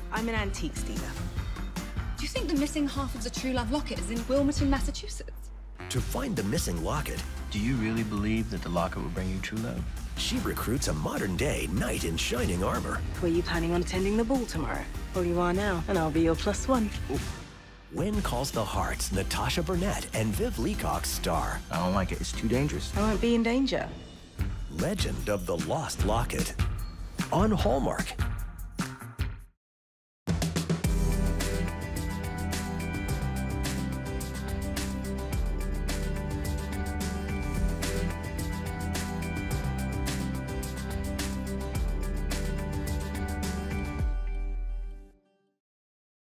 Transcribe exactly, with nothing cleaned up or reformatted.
I'm an antiques dealer. Do you think the missing half of the true love locket is in Wilmington, Massachusetts? To find the missing locket, Do you really believe that the locket will bring you true love? she recruits a modern-day knight in shining armor. Were you planning on attending the ball tomorrow? Well, you are now, and I'll be your plus one. When Calls the Hearts, Natasha Burnett and Viv Leacock star. I don't like it. It's too dangerous. I won't be in danger. Legend of the Lost Locket. On Hallmark.